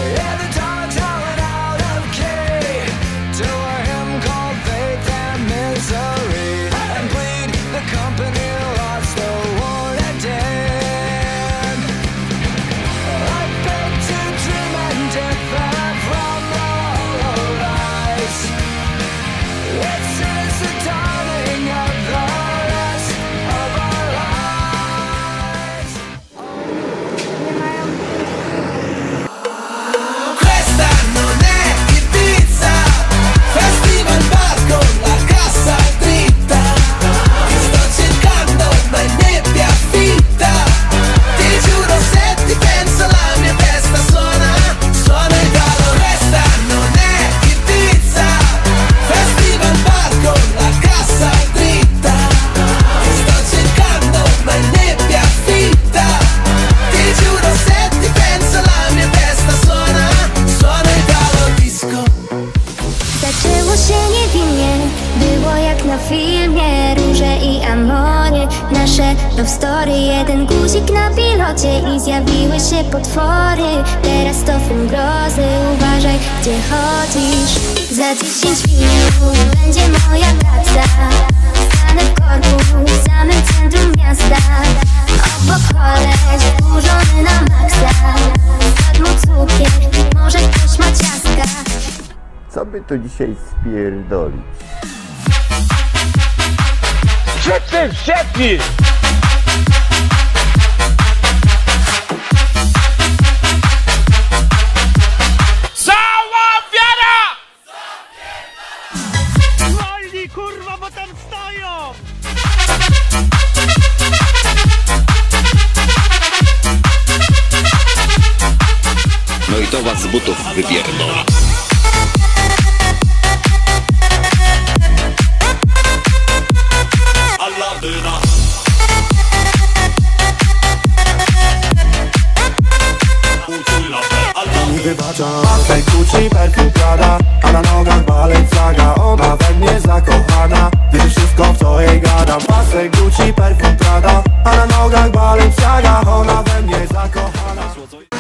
Na filmie róże i amory, nasze love story. Jeden guzik na pilocie i zjawiły się potwory. Teraz to film grozy, uważaj gdzie chodzisz. Za 10 minut będzie moja praca. Stanę w korku w samym centrum miasta. Obok koleś wkurzony na maksa. Spadł mu cukier, może ktoś ma ciastka. Co by tu dzisiaj spierdolić? Wścieknij! Cała wiara! Wolni kurwa, bo tam stoją! No i to was z butów wypierdolę. Nie wybaczam. Pasek Gucci, perfum Prada, a na nogach Balenciaga. Ona we mnie zakochana, wierzy wszystko w co jej gadam. Pasek Gucci, perfum Prada, a na nogach Balenciaga. Ona we mnie zakochana.